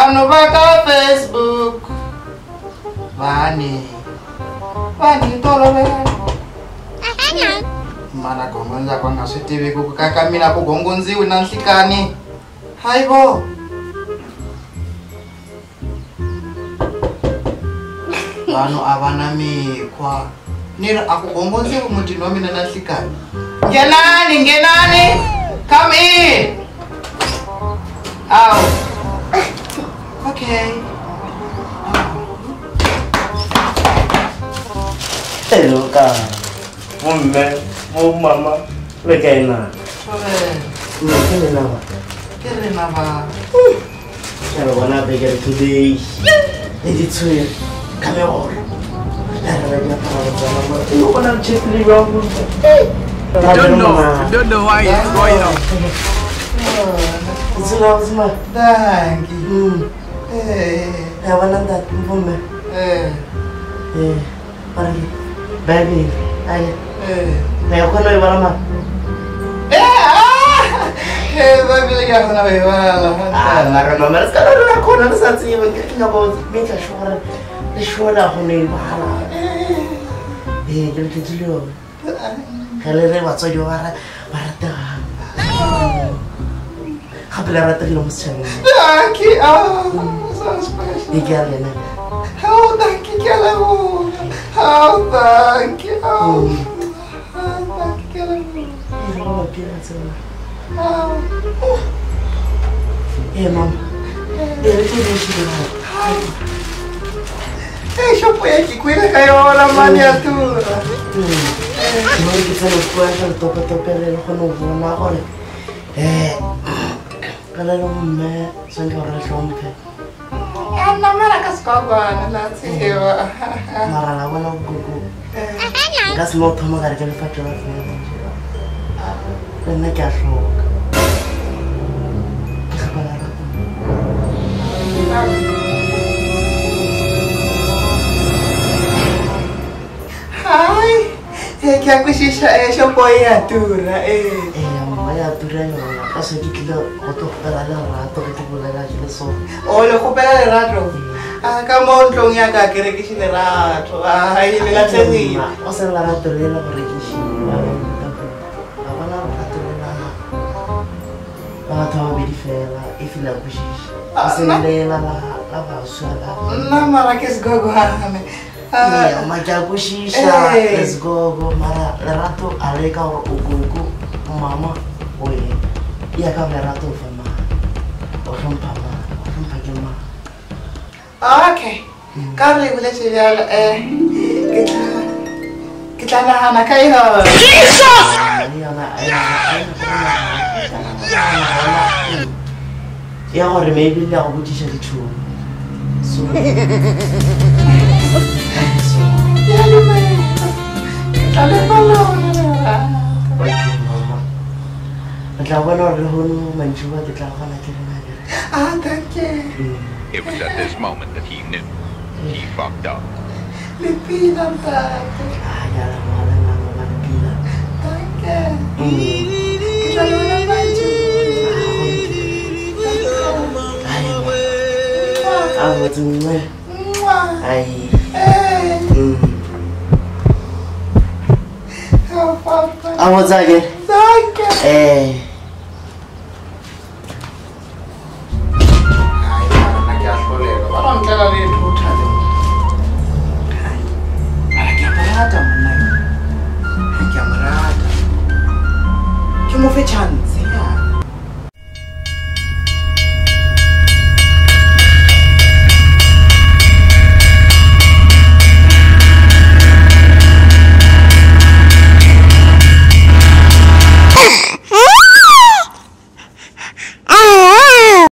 Vanhu vaka Facebook. Vani tolovela. Mana gongonza kwanga switivi kukakamina kugongonziwi na nhlikani. Haibo. Vanhu avana mikhwa. Nira akugongonziwi muti nomina na nhlikani. Ngenani. Come in. Out. Okay. Hello, ka. Mama. Bagaimana? Kenapa? Kalau mana pikir today, ini tuh kamera. You wanna check the wrong? Don't know why it's going on. It's love, ma. Thank you. I wanna that woman. Baby, Naya ko na iwala ma. Baby lagi ako na iwala. Marama maras ka na ako na sa siya nga ba meka shora. Shora ako na iwala. Yung titulo. Kalere watso yo barata. Kapila rata lo musyan. Thank you. So special. Igal na. Oh, thank you, Kalamu. Oh, thank you. Oh, thank you, Kalamu. Mom. Yo poi aquí cuida que yo la miniatura. No hay que se lo puede hacer tope el ojo no va a correr. Kalau me son que ahora son que. No me la cascaba, la tía. Marala wala gugu. Gas mo thoma gar ke fa twa fe. Lenna kya sho. Hai. Que a cochicha é champoiatura, Mayatura no. Asa dikilo auto para la rato que tu la la so. Lo recupera de rato. Kamu untung ya kak kira kisi de rato. Ini nggak seni. Osa la rato le la rekishi. Apa la rato le la. Tahu beri fela, ifila kushish. Osa le la basura. Nama rakes gogo hame. Maja kushisha, let's go mara rato aleka ugugu mama. Oye, ya kabla rato fama. Pagama. Okay. Kali boleh cakap kita nak kayo. Jesus! Ya orang maybe dia aku tisha itu. So. Ya lumayan. Ada kalau Lawan orang hunu mencuba dilakukan aja dengan thank you. It was at this moment that he knew he fucked up. Lipinan tayo. Ya lah malam bila. Thank you. Kita lumayan maju. Aku tu ni. Ay. Aku saja. Thank you.